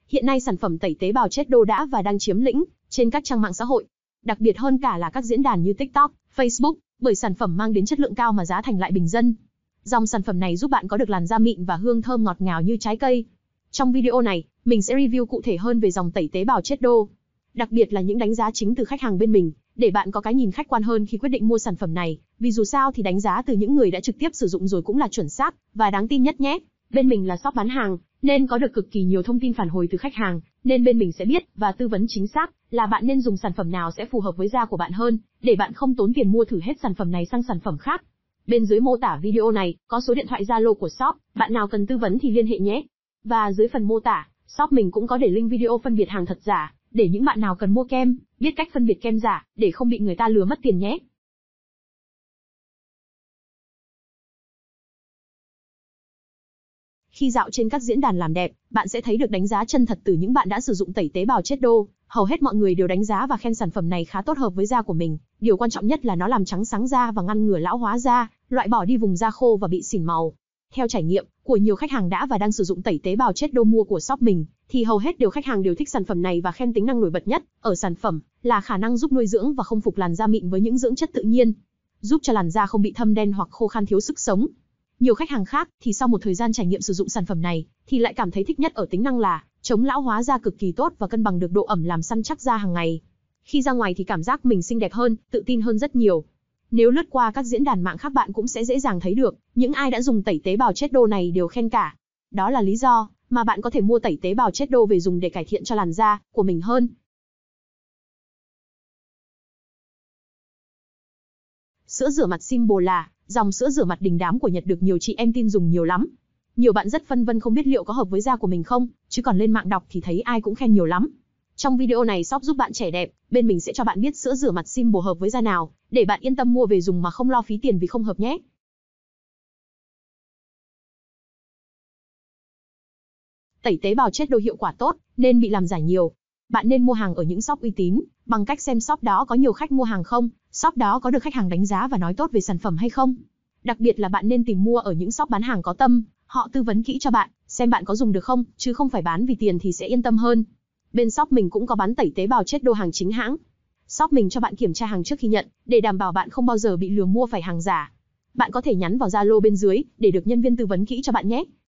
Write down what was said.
Hiện nay sản phẩm tẩy tế bào chết đô đã và đang chiếm lĩnh trên các trang mạng xã hội, đặc biệt hơn cả là các diễn đàn như TikTok, Facebook, bởi sản phẩm mang đến chất lượng cao mà giá thành lại bình dân. Dòng sản phẩm này giúp bạn có được làn da mịn và hương thơm ngọt ngào như trái cây. Trong video này, mình sẽ review cụ thể hơn về dòng tẩy tế bào chết đô, đặc biệt là những đánh giá chính từ khách hàng bên mình, để bạn có cái nhìn khách quan hơn khi quyết định mua sản phẩm này, vì dù sao thì đánh giá từ những người đã trực tiếp sử dụng rồi cũng là chuẩn xác và đáng tin nhất nhé. Bên mình là shop bán hàng, nên có được cực kỳ nhiều thông tin phản hồi từ khách hàng, nên bên mình sẽ biết và tư vấn chính xác là bạn nên dùng sản phẩm nào sẽ phù hợp với da của bạn hơn, để bạn không tốn tiền mua thử hết sản phẩm này sang sản phẩm khác. Bên dưới mô tả video này có số điện thoại Zalo của shop, bạn nào cần tư vấn thì liên hệ nhé. Và dưới phần mô tả, shop mình cũng có để link video phân biệt hàng thật giả, để những bạn nào cần mua kem, biết cách phân biệt kem giả, để không bị người ta lừa mất tiền nhé. Khi dạo trên các diễn đàn làm đẹp, bạn sẽ thấy được đánh giá chân thật từ những bạn đã sử dụng tẩy tế bào chết đô. Hầu hết mọi người đều đánh giá và khen sản phẩm này khá tốt hợp với da của mình. Điều quan trọng nhất là nó làm trắng sáng da và ngăn ngừa lão hóa da, loại bỏ đi vùng da khô và bị xỉn màu. Theo trải nghiệm của nhiều khách hàng đã và đang sử dụng tẩy tế bào chết đô mua của shop mình, thì hầu hết khách hàng đều thích sản phẩm này và khen tính năng nổi bật nhất ở sản phẩm là khả năng giúp nuôi dưỡng và khôi phục làn da mịn với những dưỡng chất tự nhiên, giúp cho làn da không bị thâm đen hoặc khô khan thiếu sức sống. Nhiều khách hàng khác thì sau một thời gian trải nghiệm sử dụng sản phẩm này thì lại cảm thấy thích nhất ở tính năng là chống lão hóa da cực kỳ tốt và cân bằng được độ ẩm làm săn chắc da hàng ngày. Khi ra ngoài thì cảm giác mình xinh đẹp hơn, tự tin hơn rất nhiều. Nếu lướt qua các diễn đàn mạng khác bạn cũng sẽ dễ dàng thấy được, những ai đã dùng tẩy tế bào chết đô này đều khen cả. Đó là lý do mà bạn có thể mua tẩy tế bào chết đô về dùng để cải thiện cho làn da của mình hơn. Sữa rửa mặt Simple là dòng sữa rửa mặt đình đám của Nhật được nhiều chị em tin dùng nhiều lắm. Nhiều bạn rất phân vân không biết liệu có hợp với da của mình không, chứ còn lên mạng đọc thì thấy ai cũng khen nhiều lắm. Trong video này shop giúp bạn trẻ đẹp, bên mình sẽ cho bạn biết sữa rửa mặt Simple hợp với da nào, để bạn yên tâm mua về dùng mà không lo phí tiền vì không hợp nhé. Tẩy tế bào chết đô hiệu quả tốt, nên bị làm giả nhiều. Bạn nên mua hàng ở những shop uy tín, bằng cách xem shop đó có nhiều khách mua hàng không, shop đó có được khách hàng đánh giá và nói tốt về sản phẩm hay không. Đặc biệt là bạn nên tìm mua ở những shop bán hàng có tâm, họ tư vấn kỹ cho bạn, xem bạn có dùng được không, chứ không phải bán vì tiền thì sẽ yên tâm hơn. Bên shop mình cũng có bán tẩy tế bào chết đô hàng chính hãng. Shop mình cho bạn kiểm tra hàng trước khi nhận, để đảm bảo bạn không bao giờ bị lừa mua phải hàng giả. Bạn có thể nhắn vào Zalo bên dưới để được nhân viên tư vấn kỹ cho bạn nhé.